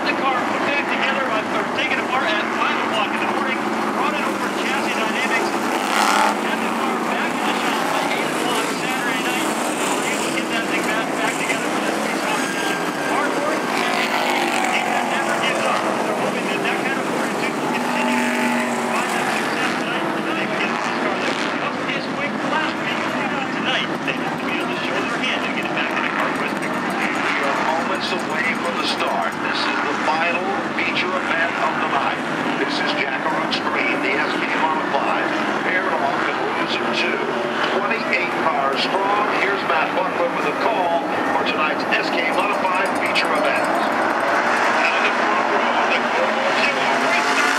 the car put back together, or taken apart at 5 o'clock in the morning, brought it over to Chassis Dynamics, had the car back in the shop by 8 o'clock Saturday night. We were able to get that thing back together for this week's competition. Hard work, and a team that never gives up. They're hoping that that kind of fortitude will continue to provide them success tonight, and then they can get this car that was his quick last week. Tonight, they have to be able to show their hand and get it back in the car quick. We are moments away from the start. This is the final feature event of the night. This is Jackaroo Street, the SP Modified, paired off in rows of 2. 28 cars strong. Here's Matt Butler with a call for tonight's SK Modified feature event. Out of the front row, the Global Killer restart.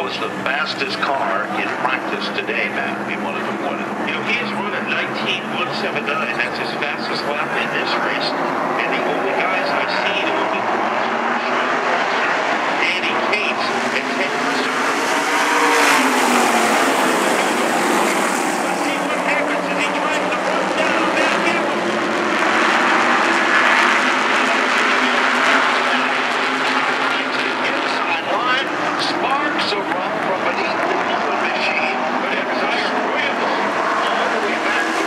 was the fastest car in practice today, Matt. He wanted to win it. You know, he has run a 19.179. That's his fastest lap in this race. And the only guys I've seen who have been Danny Cates and Ted Christopher. Let's see what happens as he tries to run down back in. Inside line, sparks of rock from beneath the fluid machine. But it's Iron Williams. All the way back to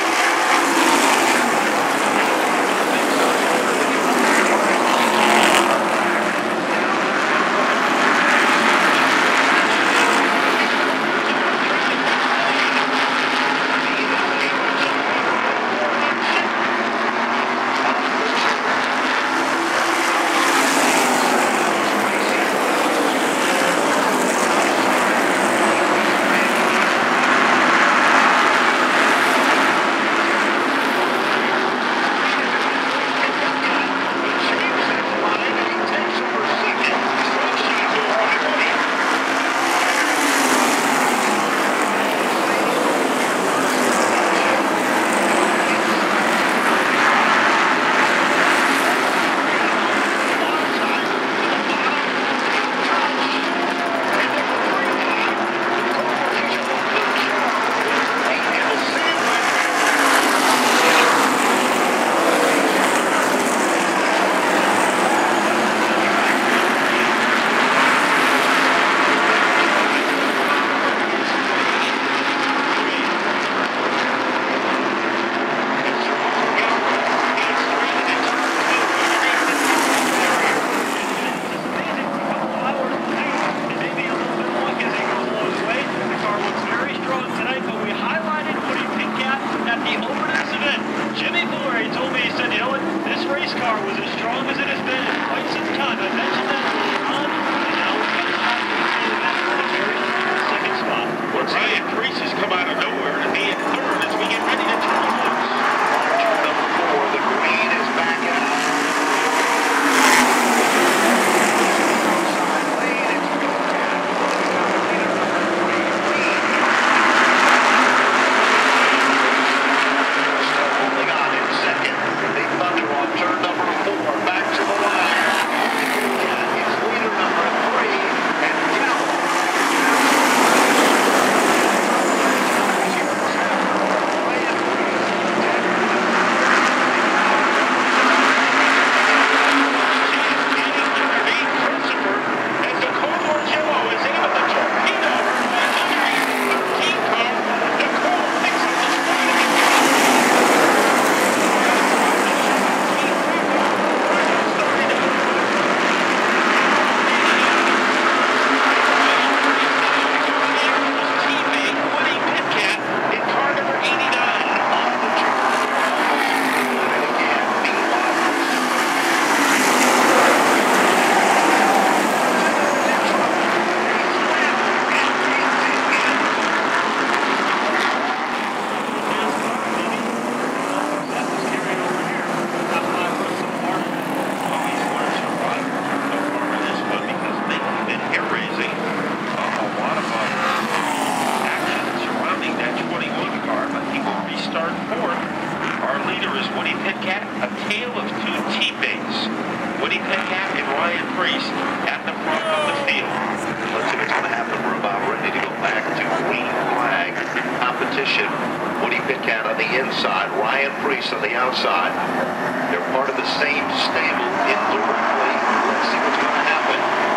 Woody Pitkat on the inside, Ryan Preece on the outside. They're part of the same stable indirectly. Let's see what's going to happen.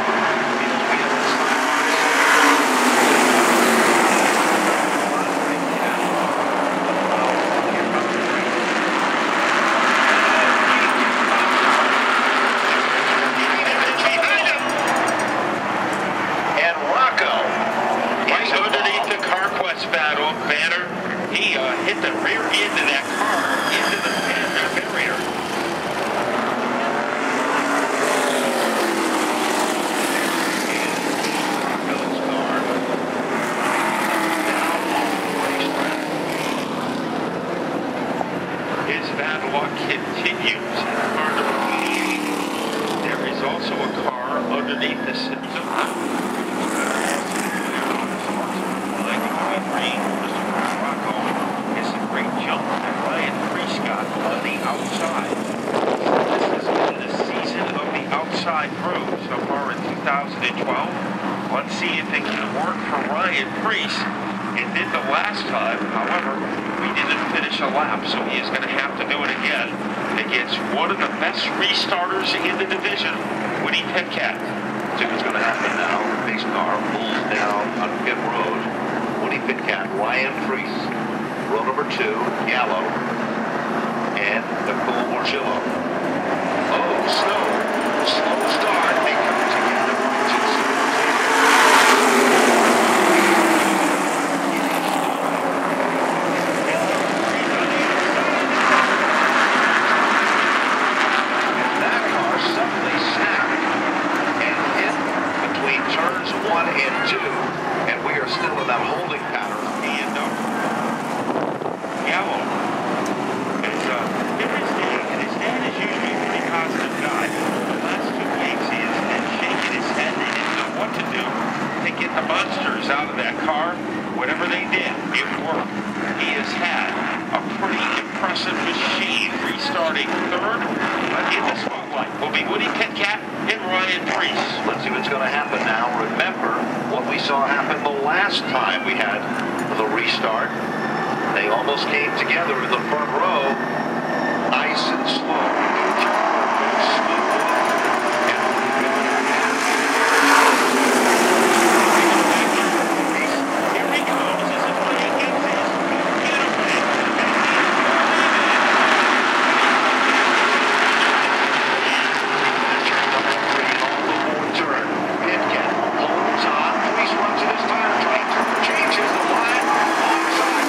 And Rocco, Right underneath the CarQuest banner, he hit the rear end of that car into the barrier. Rocco's car down off the racetrack. His bad luck continues in car number 88. There is also a car underneath the system. worked for Ryan Preece. It did the last time. However, we didn't finish a lap, so he is going to have to do it again against one of the best restarters in the division, Woody Petcat. See what's going to happen now. The pace car pulls down on pit road. Woody Petcat, Ryan Preece, row number 2, Gallo, and Nicole Morgillo. Oh, slow start. They come together. That car suddenly snapped and hit between turns 1 and 2, and we are still in that holding pattern. And Gallo is his dad is usually a pretty positive guy. The last 2 weeks he has been shaking his head. They didn't know what to do to get the monsters out of that car. Whatever they did, it worked. He has had a pretty impressive machine. Restarting third in the spotlight will be Woody Petcat and Ryan Preece. Let's see what's going to happen now. Remember what we saw happen the last time we had the restart. They almost came together in the front row, nice and slow. Here he goes. This is where he gets his getaway. Turn. Pitcat holds on. Preece runs in his tire train. Changes the line. Onside.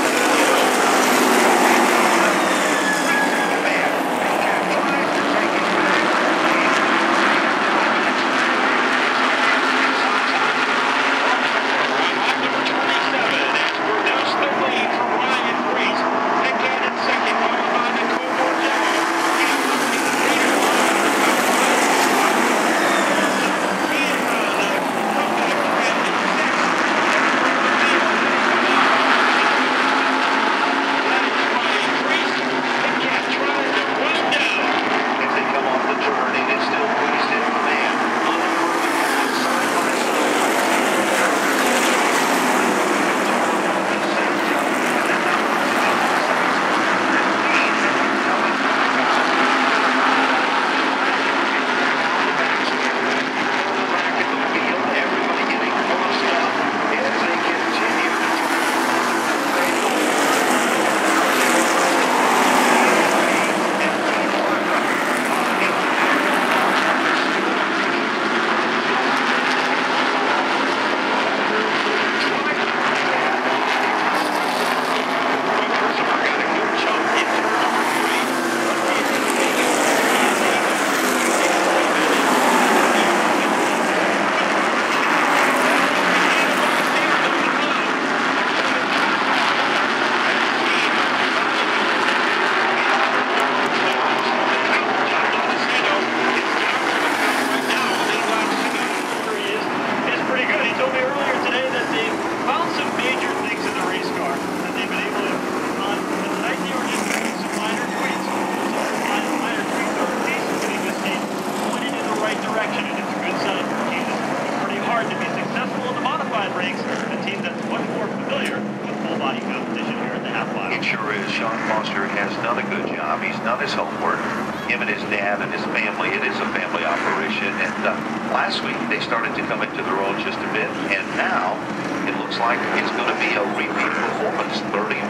His homework. Him and his dad and his family. It is a family operation. And last week they started to come into their own just a bit. And now it looks like it's going to be a repeat performance. 31.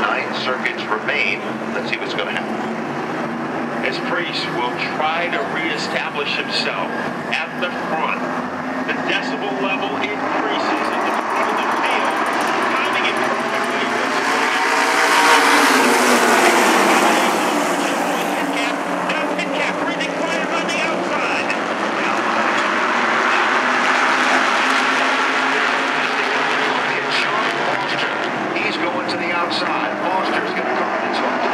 9 circuits remain. Let's see what's going to happen. As Preece will try to reestablish himself at the front. The decibel level increases in the front of the field. Timing it perfectly. Breathing fire on the outside. Sean Foster. He's going to the outside. Foster's going to go on his own.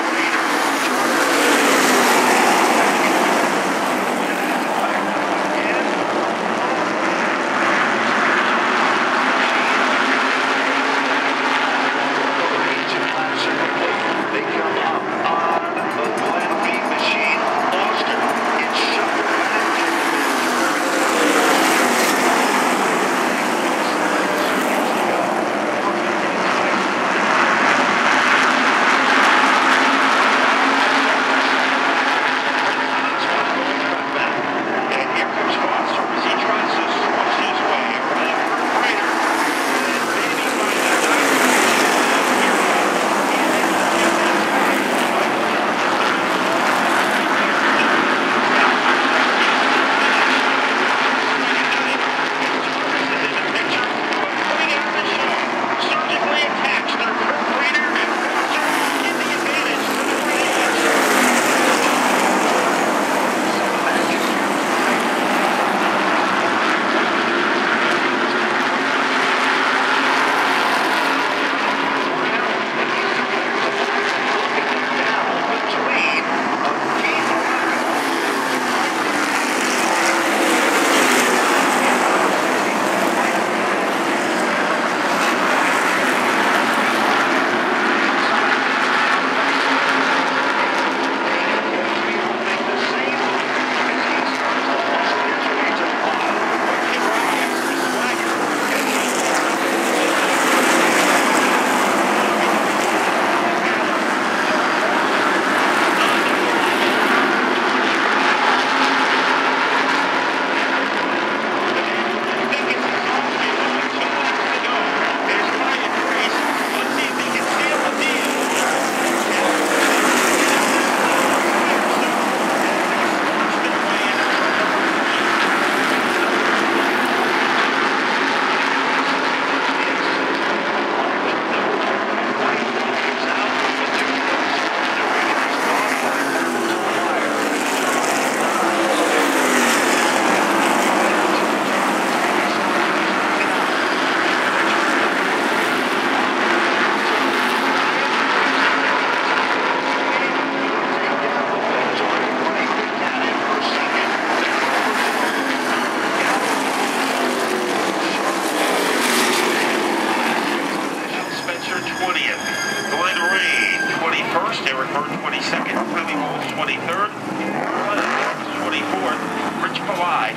Outside.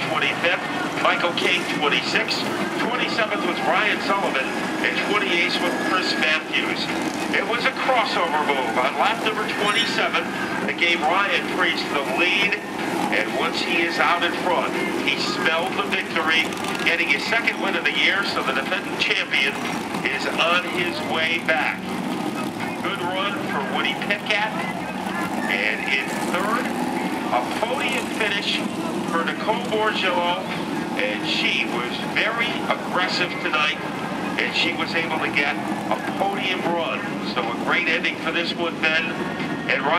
25th. Michael King, 26th. 27th was Ryan Sullivan, and 28th was Chris Matthews. It was a crossover move on lap number 27 that gave Ryan Preece the lead, and once he is out in front, he spelled the victory, getting his second win of the year, so the defending champion is on his way back. Good run for Woody Pitkat, and in third, a podium finish for Nicole Bourgelot, and she was very aggressive tonight, and she was able to get a podium run. So a great ending for this one, Ben. And